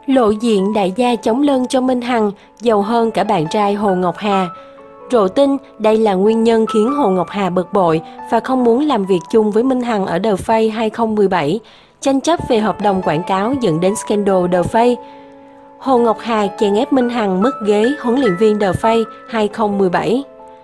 Lộ diện đại gia chống lưng cho Minh Hằng, giàu hơn cả bạn trai Hồ Ngọc Hà. Rộ tin đây là nguyên nhân khiến Hồ Ngọc Hà bực bội và không muốn làm việc chung với Minh Hằng ở The Face 2017, tranh chấp về hợp đồng quảng cáo dẫn đến scandal The Face. Hồ Ngọc Hà chèn ép Minh Hằng mất ghế huấn luyện viên The Face 2017.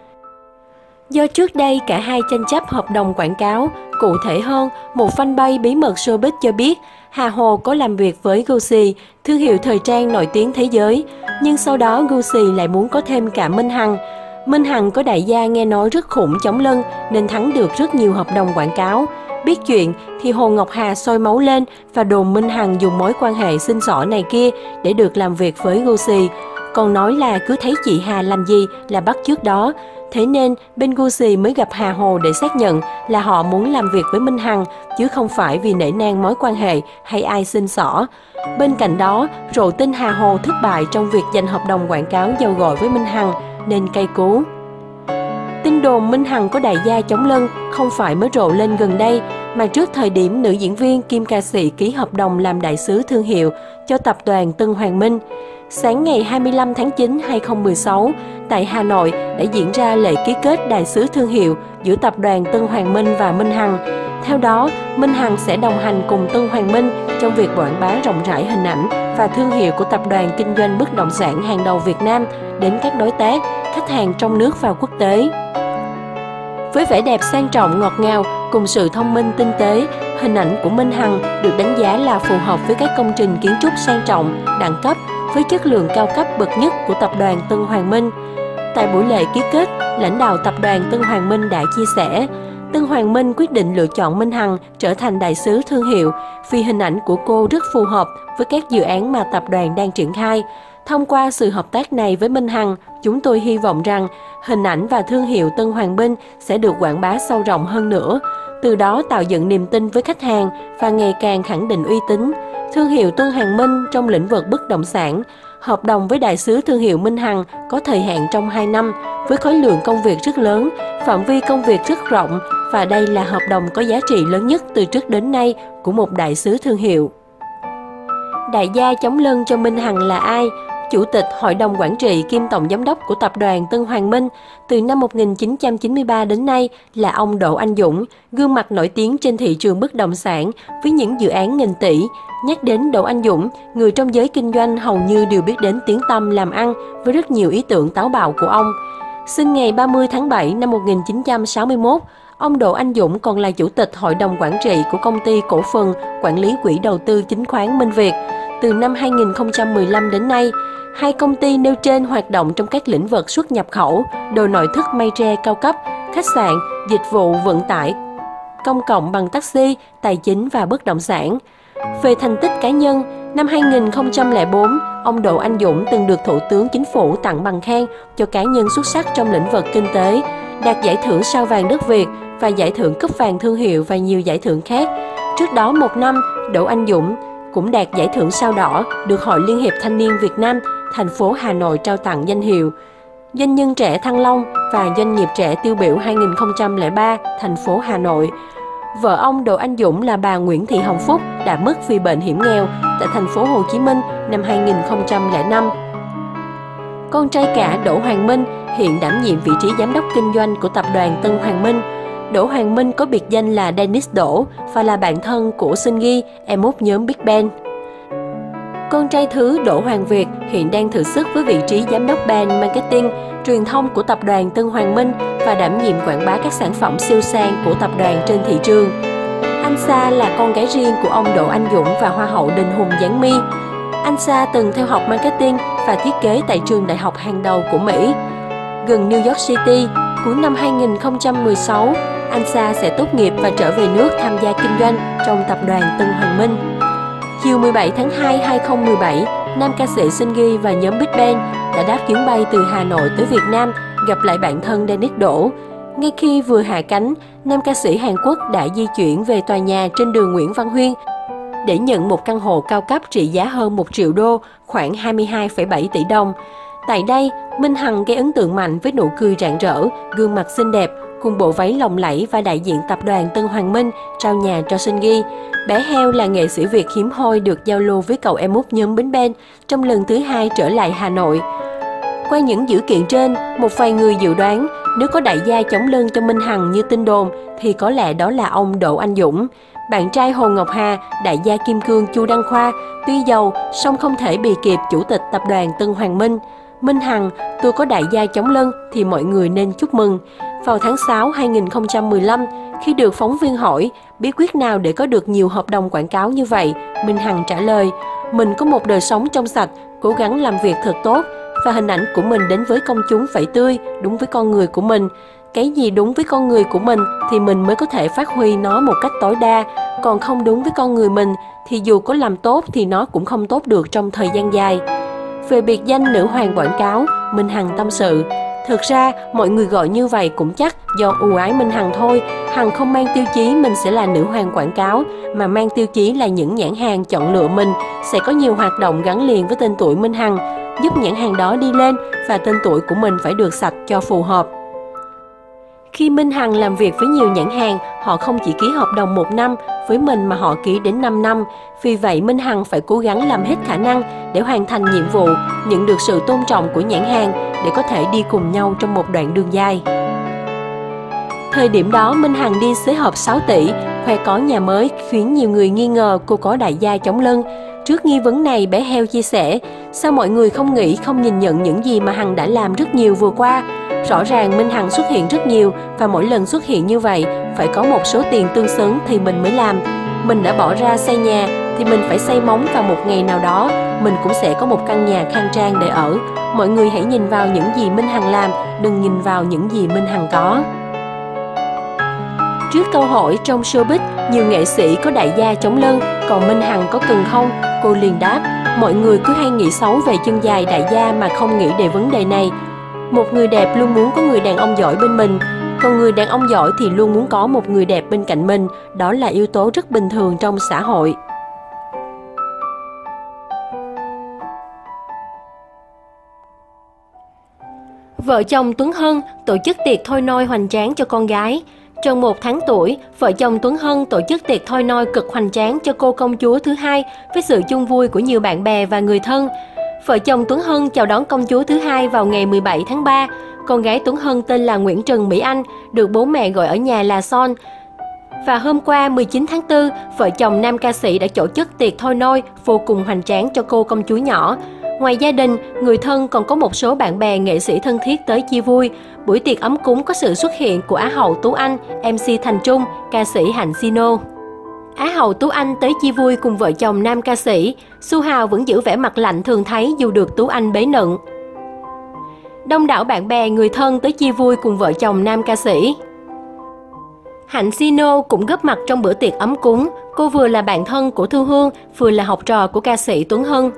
Do trước đây cả hai tranh chấp hợp đồng quảng cáo, cụ thể hơn, một fanpage bí mật showbiz cho biết Hà Hồ có làm việc với Gucci, thương hiệu thời trang nổi tiếng thế giới, nhưng sau đó Gucci lại muốn có thêm cả Minh Hằng. Minh Hằng có đại gia nghe nói rất khủng chống lưng nên thắng được rất nhiều hợp đồng quảng cáo. Biết chuyện thì Hồ Ngọc Hà sôi máu lên và đồn Minh Hằng dùng mối quan hệ xin xỏ này kia để được làm việc với Gucci. Còn nói là cứ thấy chị Hà làm gì là bắt chước đó. Thế nên bên Gucci mới gặp Hà Hồ để xác nhận là họ muốn làm việc với Minh Hằng chứ không phải vì nể nang mối quan hệ hay ai xin xỏ. Bên cạnh đó, rộ tin Hà Hồ thất bại trong việc giành hợp đồng quảng cáo dầu gội với Minh Hằng nên cay cú. Tin đồn Minh Hằng có đại gia chống lưng không phải mới rộ lên gần đây, mà trước thời điểm nữ diễn viên kim ca sĩ ký hợp đồng làm đại sứ thương hiệu cho tập đoàn Tân Hoàng Minh. Sáng ngày 25 tháng 9, 2016, tại Hà Nội đã diễn ra lễ ký kết đại sứ thương hiệu giữa tập đoàn Tân Hoàng Minh và Minh Hằng. Theo đó, Minh Hằng sẽ đồng hành cùng Tân Hoàng Minh trong việc quảng bá rộng rãi hình ảnh và thương hiệu của tập đoàn kinh doanh bất động sản hàng đầu Việt Nam đến các đối tác, khách hàng trong nước và quốc tế. Với vẻ đẹp sang trọng ngọt ngào cùng sự thông minh tinh tế, hình ảnh của Minh Hằng được đánh giá là phù hợp với các công trình kiến trúc sang trọng, đẳng cấp với chất lượng cao cấp bậc nhất của tập đoàn Tân Hoàng Minh. Tại buổi lễ ký kết, lãnh đạo tập đoàn Tân Hoàng Minh đã chia sẻ, Tân Hoàng Minh quyết định lựa chọn Minh Hằng trở thành đại sứ thương hiệu vì hình ảnh của cô rất phù hợp với các dự án mà tập đoàn đang triển khai. Thông qua sự hợp tác này với Minh Hằng, chúng tôi hy vọng rằng hình ảnh và thương hiệu Tân Hoàng Minh sẽ được quảng bá sâu rộng hơn nữa, từ đó tạo dựng niềm tin với khách hàng và ngày càng khẳng định uy tín. Thương hiệu Tân Hoàng Minh trong lĩnh vực bất động sản, hợp đồng với đại sứ thương hiệu Minh Hằng có thời hạn trong 2 năm, với khối lượng công việc rất lớn, phạm vi công việc rất rộng và đây là hợp đồng có giá trị lớn nhất từ trước đến nay của một đại sứ thương hiệu. Đại gia chống lưng cho Minh Hằng là ai? Chủ tịch Hội đồng Quản trị kiêm Tổng Giám đốc của Tập đoàn Tân Hoàng Minh từ năm 1993 đến nay là ông Đỗ Anh Dũng, gương mặt nổi tiếng trên thị trường bất động sản với những dự án nghìn tỷ. Nhắc đến Đỗ Anh Dũng, người trong giới kinh doanh hầu như đều biết đến tiếng tăm làm ăn với rất nhiều ý tưởng táo bạo của ông. Sinh ngày 30 tháng 7 năm 1961, ông Đỗ Anh Dũng còn là Chủ tịch Hội đồng Quản trị của Công ty Cổ phần Quản lý Quỹ đầu tư Chứng khoán Minh Việt. Từ năm 2015 đến nay, hai công ty nêu trên hoạt động trong các lĩnh vực xuất nhập khẩu, đồ nội thất mây tre cao cấp, khách sạn, dịch vụ vận tải công cộng bằng taxi, tài chính và bất động sản. Về thành tích cá nhân, năm 2004, ông Đỗ Anh Dũng từng được Thủ tướng Chính phủ tặng bằng khen cho cá nhân xuất sắc trong lĩnh vực kinh tế, đạt giải thưởng sao vàng đất Việt và giải thưởng cúp vàng thương hiệu và nhiều giải thưởng khác. Trước đó một năm, Đỗ Anh Dũng cũng đạt giải thưởng sao đỏ được Hội Liên hiệp Thanh niên Việt Nam, thành phố Hà Nội trao tặng danh hiệu Doanh nhân trẻ Thăng Long và Doanh nghiệp trẻ tiêu biểu 2003, thành phố Hà Nội. Vợ ông Đỗ Anh Dũng là bà Nguyễn Thị Hồng Phúc đã mất vì bệnh hiểm nghèo tại thành phố Hồ Chí Minh năm 2005. Con trai cả Đỗ Hoàng Minh hiện đảm nhiệm vị trí giám đốc kinh doanh của tập đoàn Tân Hoàng Minh. Đỗ Hoàng Minh có biệt danh là Dennis Đỗ và là bạn thân của Seunggi, em út nhóm Big Bang. Con trai thứ Đỗ Hoàng Việt hiện đang thử sức với vị trí giám đốc ban marketing, truyền thông của tập đoàn Tân Hoàng Minh và đảm nhiệm quảng bá các sản phẩm siêu sang của tập đoàn trên thị trường. Anh Sa là con gái riêng của ông Đỗ Anh Dũng và Hoa hậu Đình Hùng Giáng My. Anh Sa từng theo học marketing và thiết kế tại trường đại học hàng đầu của Mỹ. Gần New York City, cuối năm 2016, anh Sa sẽ tốt nghiệp và trở về nước tham gia kinh doanh trong tập đoàn Tân Hoàng Minh. Chiều 17 tháng 2, 2017, nam ca sĩ Seunggi và nhóm Big Bang đã đáp chuyến bay từ Hà Nội tới Việt Nam gặp lại bạn thân Dennis Đỗ. Ngay khi vừa hạ cánh, nam ca sĩ Hàn Quốc đã di chuyển về tòa nhà trên đường Nguyễn Văn Huyên để nhận một căn hộ cao cấp trị giá hơn 1 triệu đô, khoảng 22,7 tỷ đồng. Tại đây, Minh Hằng gây ấn tượng mạnh với nụ cười rạng rỡ, gương mặt xinh đẹp, cùng bộ váy lộng lẫy và đại diện tập đoàn Tân Hoàng Minh trao nhà cho Seung Gi. Bé Heo là nghệ sĩ Việt hiếm hoi được giao lưu với cậu em út nhóm Big Bang trong lần thứ 2 trở lại Hà Nội. Qua những dữ kiện trên, một vài người dự đoán nếu có đại gia chống lưng cho Minh Hằng như tin đồn thì có lẽ đó là ông Đỗ Anh Dũng. Bạn trai Hồ Ngọc Hà, đại gia kim cương Chu Đăng Khoa, tuy giàu song không thể bì kịp chủ tịch tập đoàn Tân Hoàng Minh. Minh Hằng, tôi có đại gia chống lưng thì mọi người nên chúc mừng. Vào tháng 6 2015, khi được phóng viên hỏi bí quyết nào để có được nhiều hợp đồng quảng cáo như vậy, Minh Hằng trả lời, mình có một đời sống trong sạch, cố gắng làm việc thật tốt và hình ảnh của mình đến với công chúng phải tươi, đúng với con người của mình. Cái gì đúng với con người của mình thì mình mới có thể phát huy nó một cách tối đa, còn không đúng với con người mình thì dù có làm tốt thì nó cũng không tốt được trong thời gian dài. Về biệt danh nữ hoàng quảng cáo, Minh Hằng tâm sự, thực ra mọi người gọi như vậy cũng chắc do ưu ái Minh Hằng thôi. Hằng không mang tiêu chí mình sẽ là nữ hoàng quảng cáo, mà mang tiêu chí là những nhãn hàng chọn lựa mình sẽ có nhiều hoạt động gắn liền với tên tuổi Minh Hằng, giúp nhãn hàng đó đi lên và tên tuổi của mình phải được sạch cho phù hợp. Khi Minh Hằng làm việc với nhiều nhãn hàng, họ không chỉ ký hợp đồng 1 năm với mình mà họ ký đến 5 năm. Vì vậy, Minh Hằng phải cố gắng làm hết khả năng để hoàn thành nhiệm vụ, nhận được sự tôn trọng của nhãn hàng để có thể đi cùng nhau trong một đoạn đường dài. Thời điểm đó, Minh Hằng đi xế hộp 6 tỷ, khoe có nhà mới khiến nhiều người nghi ngờ cô có đại gia chống lưng. Trước nghi vấn này, bé Heo chia sẻ, sao mọi người không nghĩ, không nhìn nhận những gì mà Hằng đã làm rất nhiều vừa qua? Rõ ràng Minh Hằng xuất hiện rất nhiều và mỗi lần xuất hiện như vậy phải có một số tiền tương xứng thì mình mới làm. Mình đã bỏ ra xây nhà thì mình phải xây móng vào một ngày nào đó, mình cũng sẽ có một căn nhà khang trang để ở. Mọi người hãy nhìn vào những gì Minh Hằng làm, đừng nhìn vào những gì Minh Hằng có. Trước câu hỏi trong showbiz, nhiều nghệ sĩ có đại gia chống lưng, còn Minh Hằng có cần không? Cô liền đáp, mọi người cứ hay nghĩ xấu về chân dài đại gia mà không nghĩ về vấn đề này. Một người đẹp luôn muốn có người đàn ông giỏi bên mình, còn người đàn ông giỏi thì luôn muốn có một người đẹp bên cạnh mình, đó là yếu tố rất bình thường trong xã hội. Vợ chồng Tuấn Hân tổ chức tiệc thôi nôi hoành tráng cho con gái. Tròn 1 tháng tuổi, vợ chồng Tuấn Hân tổ chức tiệc thôi nôi cực hoành tráng cho cô công chúa thứ hai với sự chung vui của nhiều bạn bè và người thân. Vợ chồng Tuấn Hân chào đón công chúa thứ hai vào ngày 17 tháng 3. Con gái Tuấn Hân tên là Nguyễn Trần Mỹ Anh, được bố mẹ gọi ở nhà là Son. Và hôm qua 19 tháng 4, vợ chồng nam ca sĩ đã tổ chức tiệc thôi nôi vô cùng hoành tráng cho cô công chúa nhỏ. Ngoài gia đình, người thân còn có một số bạn bè nghệ sĩ thân thiết tới chia vui. Buổi tiệc ấm cúng có sự xuất hiện của Á hậu Tú Anh, MC Thành Trung, ca sĩ Hạnh Sino. Á hậu Tú Anh tới chia vui cùng vợ chồng nam ca sĩ. Su Hào vẫn giữ vẻ mặt lạnh thường thấy dù được Tú Anh bế nựng. Đông đảo bạn bè người thân tới chia vui cùng vợ chồng nam ca sĩ. Hạnh Sino cũng góp mặt trong bữa tiệc ấm cúng. Cô vừa là bạn thân của Thu Hương, vừa là học trò của ca sĩ Tuấn Hân.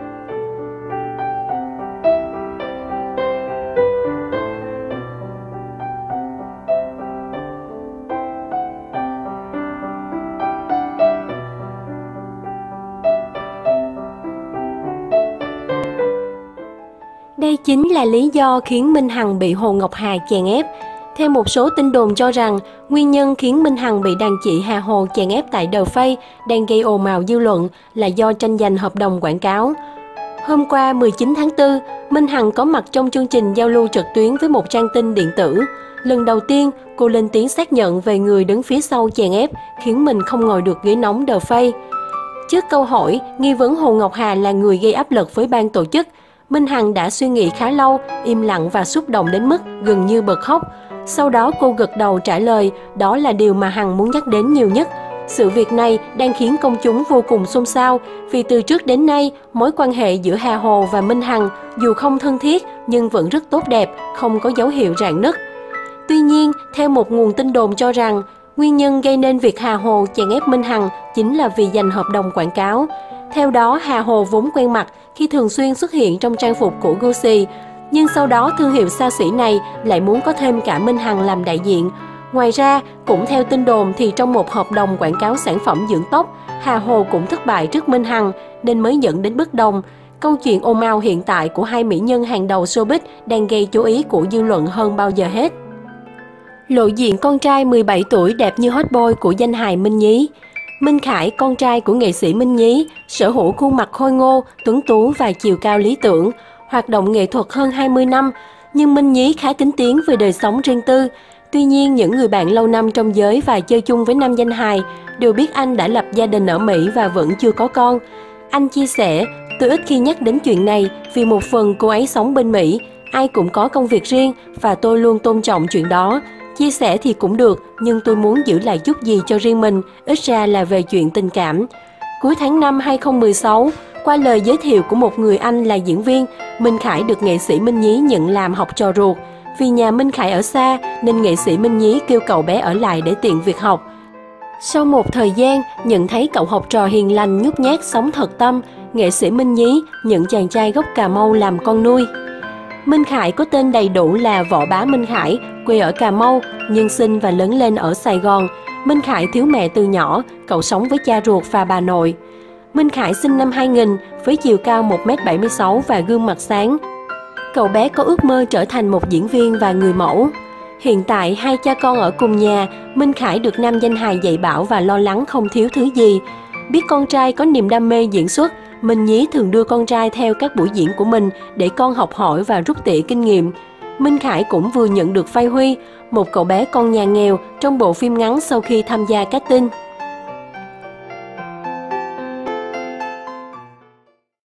Đây chính là lý do khiến Minh Hằng bị Hồ Ngọc Hà chèn ép. Theo một số tin đồn cho rằng, nguyên nhân khiến Minh Hằng bị đàn chị Hà Hồ chèn ép tại The Face đang gây ồn ào dư luận là do tranh giành hợp đồng quảng cáo. Hôm qua 19 tháng 4, Minh Hằng có mặt trong chương trình giao lưu trực tuyến với một trang tin điện tử. Lần đầu tiên, cô lên tiếng xác nhận về người đứng phía sau chèn ép, khiến mình không ngồi được ghế nóng The Face. Trước câu hỏi, nghi vấn Hồ Ngọc Hà là người gây áp lực với ban tổ chức, Minh Hằng đã suy nghĩ khá lâu, im lặng và xúc động đến mức gần như bật khóc. Sau đó cô gật đầu trả lời đó là điều mà Hằng muốn nhắc đến nhiều nhất. Sự việc này đang khiến công chúng vô cùng xôn xao vì từ trước đến nay, mối quan hệ giữa Hà Hồ và Minh Hằng dù không thân thiết nhưng vẫn rất tốt đẹp, không có dấu hiệu rạn nứt. Tuy nhiên, theo một nguồn tin đồn cho rằng, nguyên nhân gây nên việc Hà Hồ chèn ép Minh Hằng chính là vì giành hợp đồng quảng cáo. Theo đó, Hà Hồ vốn quen mặt khi thường xuyên xuất hiện trong trang phục của Gucci, nhưng sau đó thương hiệu xa xỉ này lại muốn có thêm cả Minh Hằng làm đại diện. Ngoài ra, cũng theo tin đồn thì trong một hợp đồng quảng cáo sản phẩm dưỡng tóc, Hà Hồ cũng thất bại trước Minh Hằng nên mới dẫn đến bất đồng. Câu chuyện ồn ào hiện tại của hai mỹ nhân hàng đầu showbiz đang gây chú ý của dư luận hơn bao giờ hết. Lộ diện con trai 17 tuổi đẹp như hot boy của danh hài Minh Nhí. Minh Khải, con trai của nghệ sĩ Minh Nhí, sở hữu khuôn mặt khôi ngô, tuấn tú và chiều cao lý tưởng, hoạt động nghệ thuật hơn 20 năm, nhưng Minh Nhí khá kín tiếng về đời sống riêng tư. Tuy nhiên, những người bạn lâu năm trong giới và chơi chung với nam danh hài đều biết anh đã lập gia đình ở Mỹ và vẫn chưa có con. Anh chia sẻ, tôi ít khi nhắc đến chuyện này vì một phần cô ấy sống bên Mỹ, ai cũng có công việc riêng và tôi luôn tôn trọng chuyện đó. Chia sẻ thì cũng được, nhưng tôi muốn giữ lại chút gì cho riêng mình, ít ra là về chuyện tình cảm. Cuối tháng 5 2016, qua lời giới thiệu của một người anh là diễn viên, Minh Khải được nghệ sĩ Minh Nhí nhận làm học trò ruột. Vì nhà Minh Khải ở xa nên nghệ sĩ Minh Nhí kêu cậu bé ở lại để tiện việc học. Sau một thời gian, nhận thấy cậu học trò hiền lành nhút nhát sống thật tâm, nghệ sĩ Minh Nhí nhận chàng trai gốc Cà Mau làm con nuôi. Minh Khải có tên đầy đủ là Võ Bá Minh Khải, quê ở Cà Mau, nhưng sinh và lớn lên ở Sài Gòn. Minh Khải thiếu mẹ từ nhỏ, cậu sống với cha ruột và bà nội. Minh Khải sinh năm 2000 với chiều cao 1m76 và gương mặt sáng. Cậu bé có ước mơ trở thành một diễn viên và người mẫu. Hiện tại, hai cha con ở cùng nhà, Minh Khải được nam danh hài dạy bảo và lo lắng không thiếu thứ gì. Biết con trai có niềm đam mê diễn xuất, Minh Nhí thường đưa con trai theo các buổi diễn của mình để con học hỏi và rút tỉa kinh nghiệm. Minh Khải cũng vừa nhận được vai Huy, một cậu bé con nhà nghèo trong bộ phim ngắn sau khi tham gia casting.